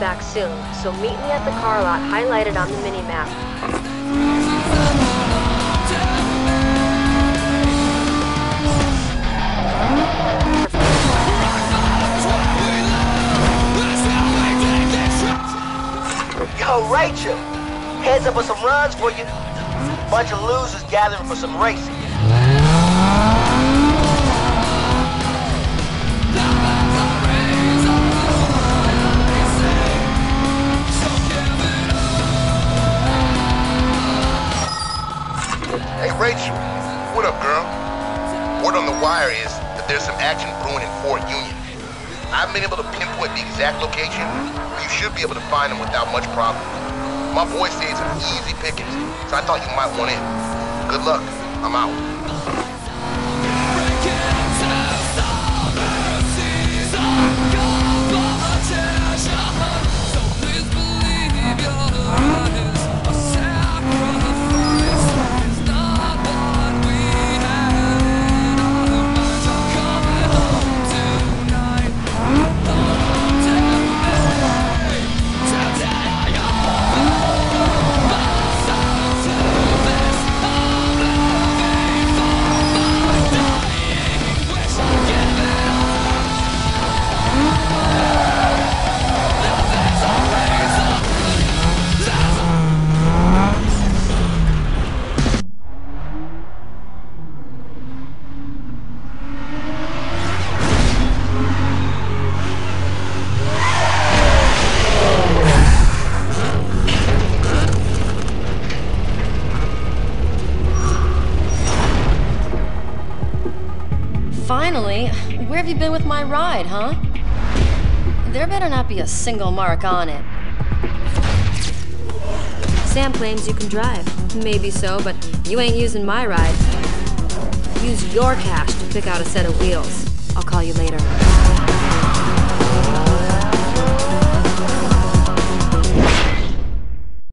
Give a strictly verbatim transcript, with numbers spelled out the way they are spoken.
back soon, so meet me at the car lot highlighted on the mini-map. Yo, Rachel! Heads up for some runs for you. Bunch of losers gathering for some racing. Hey, Rachel. What up, girl? Word on the wire is that there's some action brewing in Fort Union. I haven't been able to pinpoint the exact location, but you should be able to find them without much problem. My boy says it's easy pickings, so I thought you might want in. Good luck. I'm out. Finally, where have you been with my ride, huh? There better not be a single mark on it. Sam claims you can drive. Maybe so, but you ain't using my ride. Use your cash to pick out a set of wheels. I'll call you later.